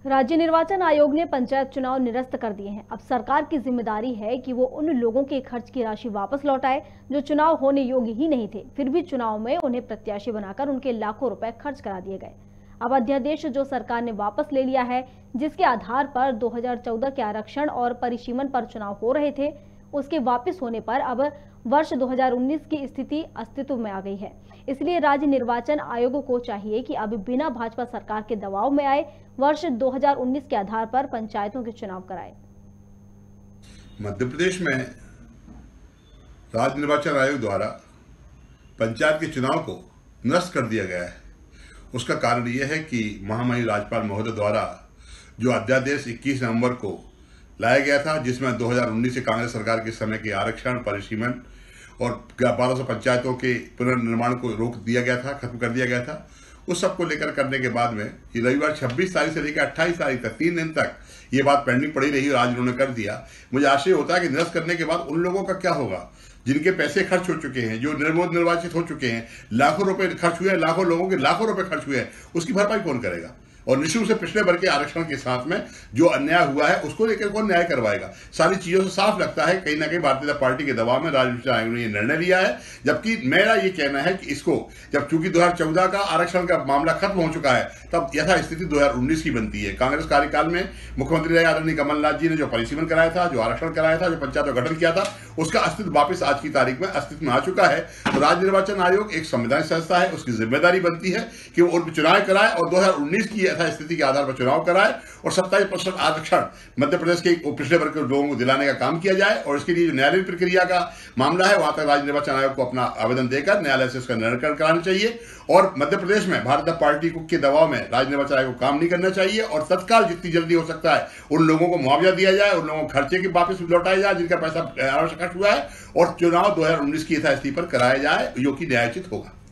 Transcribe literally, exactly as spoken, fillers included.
राज्य निर्वाचन आयोग ने पंचायत चुनाव निरस्त कर दिए हैं। अब सरकार की जिम्मेदारी है कि वो उन लोगों के खर्च की राशि वापस लौटाए जो चुनाव होने योग्य ही नहीं थे, फिर भी चुनाव में उन्हें प्रत्याशी बनाकर उनके लाखों रुपए खर्च करा दिए गए। अब अध्यादेश जो सरकार ने वापस ले लिया है, जिसके आधार पर दो हज़ार चौदह के आरक्षण और परिसीमन पर चुनाव हो रहे थे, उसके वापस होने पर अब वर्ष दो हज़ार उन्नीस की स्थिति अस्तित्व में आ गई है। इसलिए राज्य निर्वाचन आयोग को चाहिए कि अब बिना भाजपा सरकार के दबाव में आए वर्ष दो हज़ार उन्नीस के आधार पर पंचायतों के चुनाव कराए। मध्य प्रदेश में राज्य निर्वाचन आयोग द्वारा पंचायत के चुनाव को निरस्त कर दिया गया है। उसका कारण यह है कि महामहिम राज्यपाल महोदय द्वारा जो अध्यादेश इक्कीस नवंबर को लाया गया था, जिसमें दो हज़ार उन्नीस से कांग्रेस सरकार के समय के आरक्षण, परिसीमन और बारह सौ पंचायतों के पुनर्निर्माण को रोक दिया गया था, खत्म कर दिया गया था। उस सब को लेकर करने के बाद में ये रविवार छब्बीस तारीख से लेकर अट्ठाईस तारीख तक तीन दिन तक ये बात पेंडिंग पड़ी रही और आज उन्होंने कर दिया। मुझे आशय होता है कि निरस्त करने के बाद उन लोगों का क्या होगा जिनके पैसे खर्च हो चुके हैं, जो निर्मोद निर्वाचित हो चुके हैं, लाखों रुपए खर्च हुए हैं, लाखों लोगों के लाखों रुपए खर्च हुए हैं, उसकी भरपाई कौन करेगा? और निश्चित रूप से पिछले वर्ग के आरक्षण के साथ में जो अन्याय हुआ है उसको लेकर कौन न्याय करवाएगा? सारी चीजों से साफ लगता है कहीं ना कहीं भारतीय जनता पार्टी के दबाव में राज्य निर्वाचन आयोग ने यह निर्णय लिया है। जबकि मेरा ये कहना है कि इसको जब चूंकि दो हज़ार चौदह का आरक्षण का मामला खत्म हो चुका है, तब यथा स्थिति दो हज़ार उन्नीस की बनती है। कांग्रेस कार्यकाल में मुख्यमंत्री रहे आदरणीय कमलनाथ जी ने जो परिसीमन कराया था, जो आरक्षण कराया था, जो पंचायत का गठन किया था, उसका अस्तित्व वापस आज की तारीख में अस्तित्व में आ चुका है। तो राज्य निर्वाचन आयोग एक संवैधानिक संस्था है, उसकी जिम्मेदारी बनती है कि वो उन चुनाव कराए और दो हज़ार उन्नीस की यथा स्थिति के आधार पर चुनाव कराए और सत्ताईस प्रतिशत आरक्षण मध्य प्रदेश के पिछले वर्ग के लोगों को दिलाने का काम किया जाए। और इसके लिए जो न्यायालयीन प्रक्रिया का मामला है, वहां तक राज्य निर्वाचन आयोग को अपना आवेदन देकर न्यायालय से इसका निराकरण कराना चाहिए। और मध्य प्रदेश में भारतीय जनता पार्टी के दबाव में राज्य निर्वाचन आयोग को काम नहीं करना चाहिए और तत्काल जितनी जल्दी हो सकता है उन लोगों को मुआवजा दिया जाए, उन लोगों को खर्चे के वापस लौटाया जाए जिनका पैसा आवश्यक खर्च हुआ है, और चुनाव दो हज़ार उन्नीस की यथास्थिति पर कराया जाए जो कि न्यायोचित होगा।